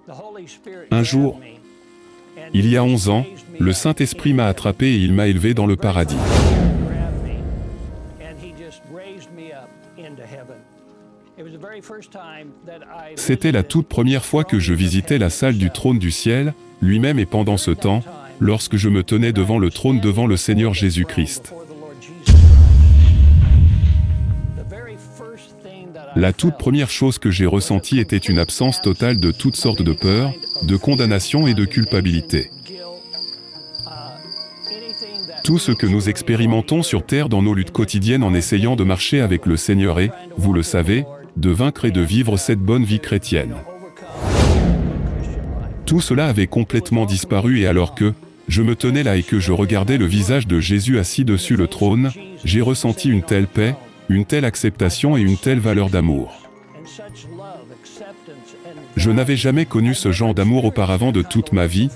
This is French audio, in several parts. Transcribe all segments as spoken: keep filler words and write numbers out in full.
Un jour, il y a onze ans, le Saint-Esprit m'a attrapé et il m'a élevé dans le paradis. C'était la toute première fois que je visitais la salle du trône du ciel, lui-même, et pendant ce temps, lorsque je me tenais devant le trône devant le Seigneur Jésus-Christ. La toute première chose que j'ai ressentie était une absence totale de toutes sortes de peurs, de condamnation et de culpabilité. Tout ce que nous expérimentons sur terre dans nos luttes quotidiennes en essayant de marcher avec le Seigneur est, vous le savez, de vaincre et de vivre cette bonne vie chrétienne. Tout cela avait complètement disparu, et alors que je me tenais là et que je regardais le visage de Jésus assis dessus le trône, j'ai ressenti une telle paix, une telle acceptation et une telle valeur d'amour. Je n'avais jamais connu ce genre d'amour auparavant de toute ma vie.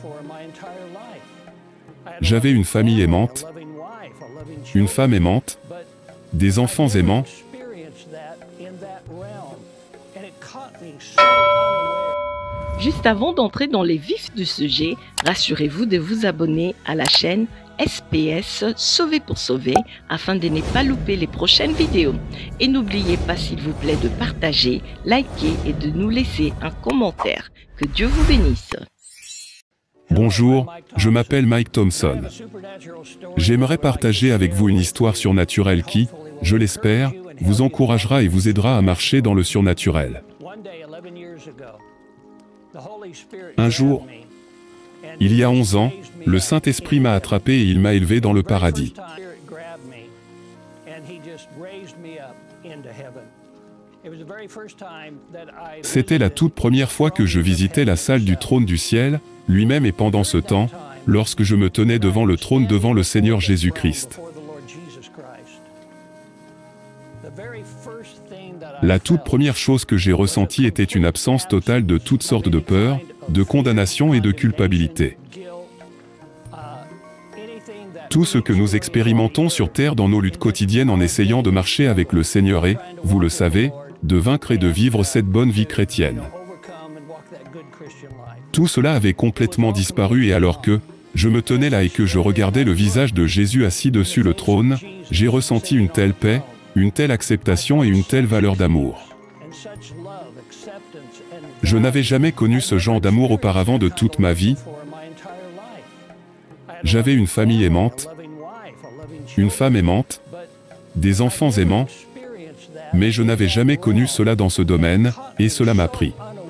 J'avais une famille aimante, une femme aimante, des enfants aimants. Juste avant d'entrer dans les vifs du sujet, rassurez-vous de vous abonner à la chaîne S P S Sauver pour Sauver afin de ne pas louper les prochaines vidéos. Et n'oubliez pas, s'il vous plaît, de partager, liker et de nous laisser un commentaire. Que Dieu vous bénisse. Bonjour, je m'appelle Mike Thompson. J'aimerais partager avec vous une histoire surnaturelle qui, je l'espère, vous encouragera et vous aidera à marcher dans le surnaturel. Un jour, il y a onze ans, le Saint-Esprit m'a attrapé et il m'a élevé dans le paradis. C'était la toute première fois que je visitais la salle du trône du ciel, lui-même, et pendant ce temps, lorsque je me tenais devant le trône devant le Seigneur Jésus-Christ. La toute première chose que j'ai ressentie était une absence totale de toutes sortes de peurs, de condamnation et de culpabilité. Tout ce que nous expérimentons sur terre dans nos luttes quotidiennes en essayant de marcher avec le Seigneur est, vous le savez, de vaincre et de vivre cette bonne vie chrétienne. Tout cela avait complètement disparu, et alors que je me tenais là et que je regardais le visage de Jésus assis dessus le trône, j'ai ressenti une telle paix, une telle acceptation et une telle valeur d'amour. Je n'avais jamais connu ce genre d'amour auparavant de toute ma vie. J'avais une famille aimante, une femme aimante, des enfants aimants, mais je n'avais jamais connu cela dans ce domaine, et cela m'a pris.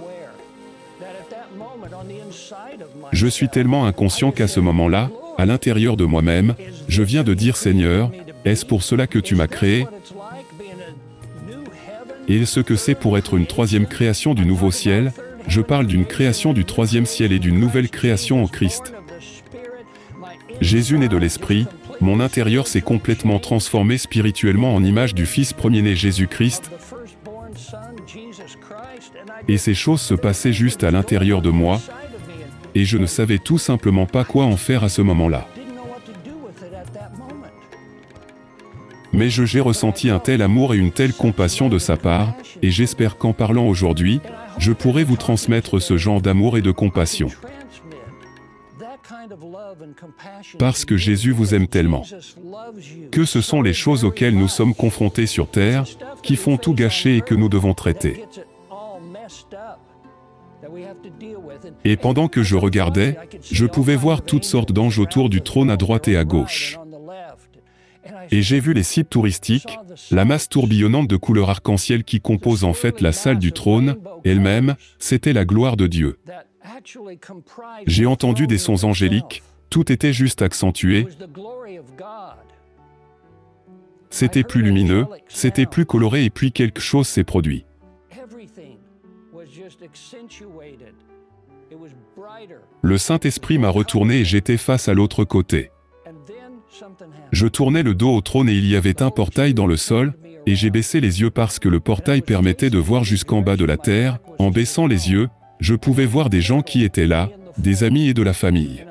Je suis tellement inconscient qu'à ce moment-là, à l'intérieur de moi-même, je viens de dire: Seigneur, est-ce pour cela que tu m'as créé? Et ce que c'est pour être une troisième création du nouveau ciel, je parle d'une création du troisième ciel et d'une nouvelle création en Christ. Jésus né de l'Esprit, mon intérieur s'est complètement transformé spirituellement en image du Fils premier-né Jésus-Christ, et ces choses se passaient juste à l'intérieur de moi, et je ne savais tout simplement pas quoi en faire à ce moment-là. Mais je j'ai ressenti un tel amour et une telle compassion de sa part, et j'espère qu'en parlant aujourd'hui, je pourrai vous transmettre ce genre d'amour et de compassion. Parce que Jésus vous aime tellement. Que ce sont les choses auxquelles nous sommes confrontés sur terre, qui font tout gâcher et que nous devons traiter. Et pendant que je regardais, je pouvais voir toutes sortes d'anges autour du trône à droite et à gauche. Et j'ai vu les sites touristiques, la masse tourbillonnante de couleurs arc-en-ciel qui compose en fait la salle du trône, elle-même, c'était la gloire de Dieu. J'ai entendu des sons angéliques, tout était juste accentué. C'était plus lumineux, c'était plus coloré, et puis quelque chose s'est produit. Le Saint-Esprit m'a retourné et j'étais face à l'autre côté. Je tournais le dos au trône et il y avait un portail dans le sol, et j'ai baissé les yeux parce que le portail permettait de voir jusqu'en bas de la terre. En baissant les yeux, je pouvais voir des gens qui étaient là, des amis et de la famille.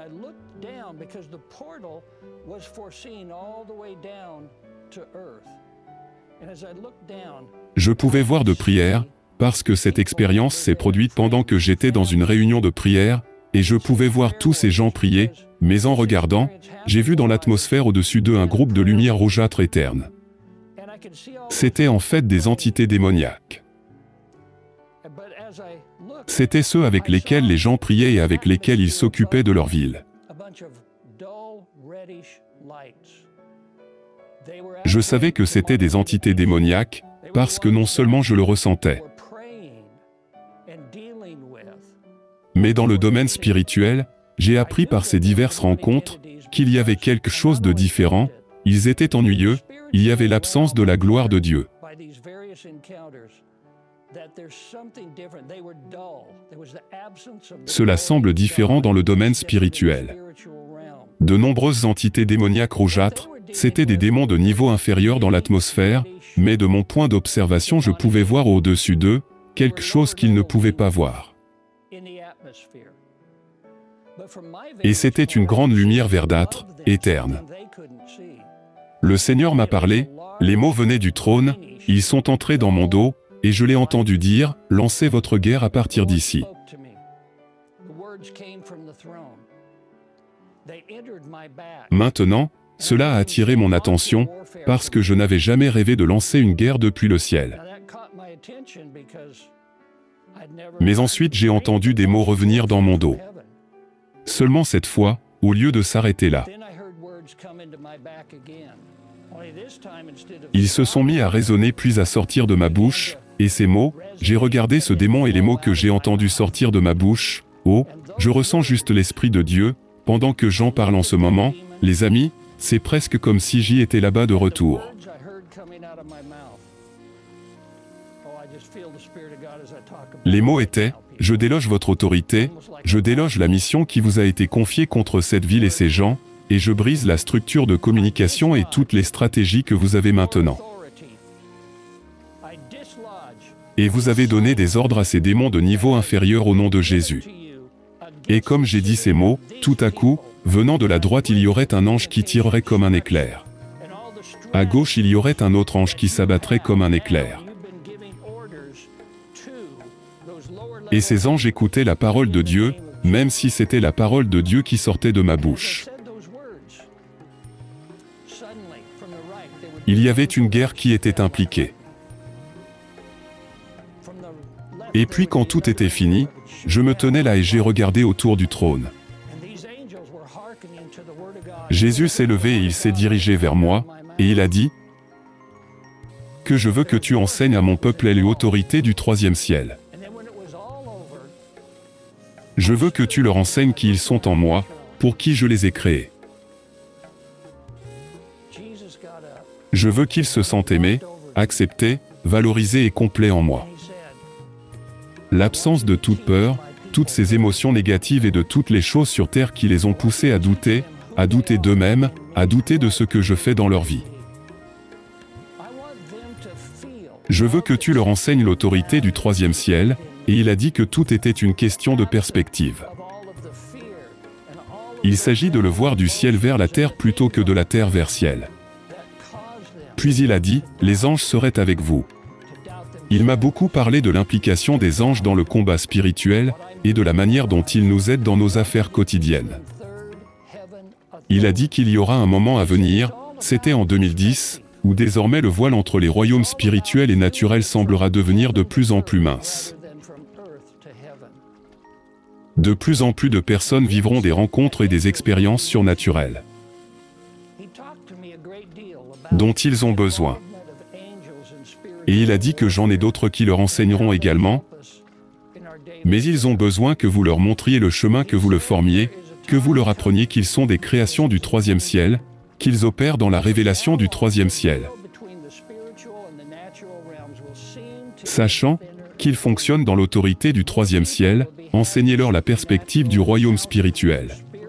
Je pouvais voir de prières, parce que cette expérience s'est produite pendant que j'étais dans une réunion de prière, et je pouvais voir tous ces gens prier, mais en regardant, j'ai vu dans l'atmosphère au-dessus d'eux un groupe de lumière rougeâtre et terne. C'étaient en fait des entités démoniaques. C'étaient ceux avec lesquels les gens priaient et avec lesquels ils s'occupaient de leur ville. Je savais que c'étaient des entités démoniaques, parce que non seulement je le ressentais, mais dans le domaine spirituel, j'ai appris par ces diverses rencontres qu'il y avait quelque chose de différent, ils étaient ennuyeux, il y avait l'absence de la gloire de Dieu. Cela semble différent dans le domaine spirituel. De nombreuses entités démoniaques rougeâtres, c'étaient des démons de niveau inférieur dans l'atmosphère, mais de mon point d'observation je pouvais voir au-dessus d'eux quelque chose qu'ils ne pouvaient pas voir. Et c'était une grande lumière verdâtre, éterne. Le Seigneur m'a parlé, les mots venaient du trône, ils sont entrés dans mon dos, et je l'ai entendu dire, « Lancez votre guerre à partir d'ici. » Maintenant, cela a attiré mon attention, parce que je n'avais jamais rêvé de lancer une guerre depuis le ciel. Mais ensuite j'ai entendu des mots revenir dans mon dos. Seulement cette fois, au lieu de s'arrêter là, ils se sont mis à résonner puis à sortir de ma bouche, et ces mots, j'ai regardé ce démon et les mots que j'ai entendus sortir de ma bouche, oh, je ressens juste l'Esprit de Dieu, pendant que j'en parle en ce moment, les amis, c'est presque comme si j'y étais là-bas de retour. Les mots étaient, « Je déloge votre autorité, je déloge la mission qui vous a été confiée contre cette ville et ses gens, et je brise la structure de communication et toutes les stratégies que vous avez maintenant. Et vous avez donné des ordres à ces démons de niveau inférieur au nom de Jésus. » Et comme j'ai dit ces mots, tout à coup, venant de la droite il y aurait un ange qui tirerait comme un éclair. À gauche il y aurait un autre ange qui s'abattrait comme un éclair. Et ces anges écoutaient la parole de Dieu, même si c'était la parole de Dieu qui sortait de ma bouche. Il y avait une guerre qui était impliquée. Et puis quand tout était fini, je me tenais là et j'ai regardé autour du trône. Jésus s'est levé et il s'est dirigé vers moi, et il a dit « Que je veux que tu enseignes à mon peuple les autorités du troisième ciel. Je veux que tu leur enseignes qui ils sont en moi, pour qui je les ai créés. Je veux qu'ils se sentent aimés, acceptés, valorisés et complets en moi. L'absence de toute peur, toutes ces émotions négatives et de toutes les choses sur terre qui les ont poussés à douter, à douter d'eux-mêmes, à douter de ce que je fais dans leur vie. Je veux que tu leur enseignes l'autorité du troisième ciel, et il a dit que tout était une question de perspective. Il s'agit de le voir du ciel vers la terre plutôt que de la terre vers ciel. Puis il a dit, les anges seraient avec vous. Il m'a beaucoup parlé de l'implication des anges dans le combat spirituel, et de la manière dont ils nous aident dans nos affaires quotidiennes. Il a dit qu'il y aura un moment à venir, c'était en deux mille dix, où désormais le voile entre les royaumes spirituels et naturels semblera devenir de plus en plus mince. De plus en plus de personnes vivront des rencontres et des expériences surnaturelles dont ils ont besoin. Et il a dit que j'en ai d'autres qui leur enseigneront également, mais ils ont besoin que vous leur montriez le chemin, que vous le formiez, que vous leur appreniez qu'ils sont des créations du troisième ciel, qu'ils opèrent dans la révélation du troisième ciel. Sachant qu'ils fonctionnent dans l'autorité du troisième ciel, enseignez-leur la perspective du royaume spirituel.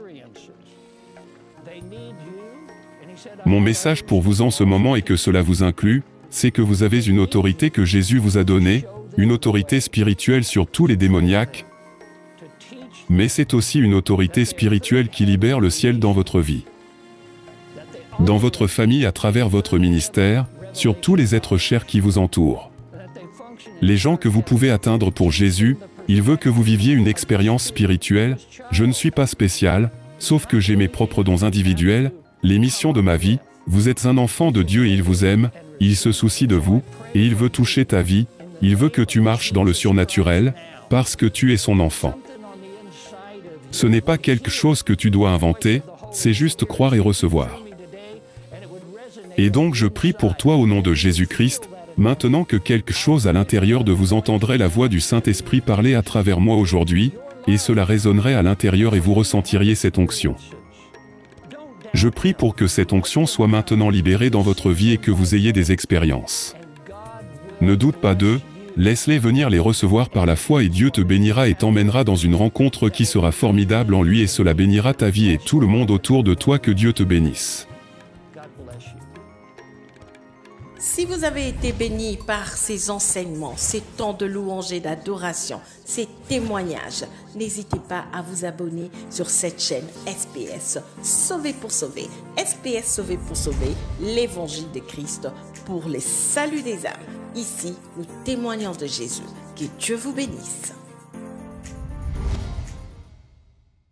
Mon message pour vous en ce moment, et que cela vous inclut, c'est que vous avez une autorité que Jésus vous a donnée, une autorité spirituelle sur tous les démoniaques, mais c'est aussi une autorité spirituelle qui libère le ciel dans votre vie, dans votre famille, à travers votre ministère, sur tous les êtres chers qui vous entourent. les gens que vous pouvez atteindre pour Jésus. Il veut que vous viviez une expérience spirituelle. Je ne suis pas spécial, sauf que j'ai mes propres dons individuels, les missions de ma vie. Vous êtes un enfant de Dieu et il vous aime, il se soucie de vous, et il veut toucher ta vie. Il veut que tu marches dans le surnaturel, parce que tu es son enfant. Ce n'est pas quelque chose que tu dois inventer, c'est juste croire et recevoir. Et donc je prie pour toi au nom de Jésus-Christ, maintenant que quelque chose à l'intérieur de vous entendrait la voix du Saint-Esprit parler à travers moi aujourd'hui, et cela résonnerait à l'intérieur et vous ressentiriez cette onction. Je prie pour que cette onction soit maintenant libérée dans votre vie et que vous ayez des expériences. Ne doute pas d'eux, laisse-les venir les recevoir par la foi et Dieu te bénira et t'emmènera dans une rencontre qui sera formidable en lui et cela bénira ta vie et tout le monde autour de toi. Que Dieu te bénisse. Si vous avez été béni par ces enseignements, ces temps de louange et d'adoration, ces témoignages, n'hésitez pas à vous abonner sur cette chaîne S P S Sauvé pour sauver. S P S Sauvé pour sauver, l'évangile de Christ pour les saluts des âmes. Ici, nous témoignons de Jésus. Que Dieu vous bénisse.